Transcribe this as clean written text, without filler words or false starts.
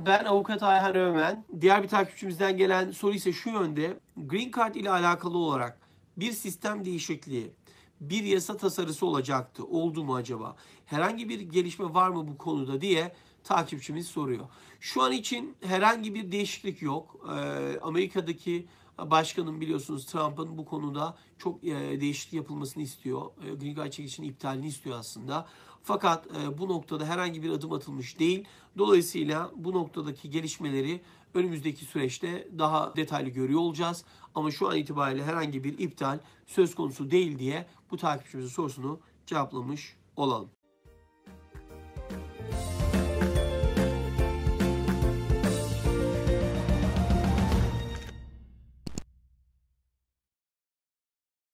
Ben avukat Ayhan Öğmen. Diğer bir takipçimizden gelen soru ise şu yönde. Green Card ile alakalı olarak bir sistem değişikliği, bir yasa tasarısı olacaktı. Oldu mu acaba? Herhangi bir gelişme var mı bu konuda diye takipçimiz soruyor. Şu an için herhangi bir değişiklik yok. Amerika'daki başkanın biliyorsunuz Trump'ın bu konuda çok değişiklik yapılmasını istiyor. Green Card çekilişinin iptalini istiyor aslında. Fakat bu noktada herhangi bir adım atılmış değil. Dolayısıyla bu noktadaki gelişmeleri önümüzdeki süreçte daha detaylı görüyor olacağız. Ama şu an itibariyle herhangi bir iptal söz konusu değil diye bu takipçimizin sorusunu cevaplamış olalım.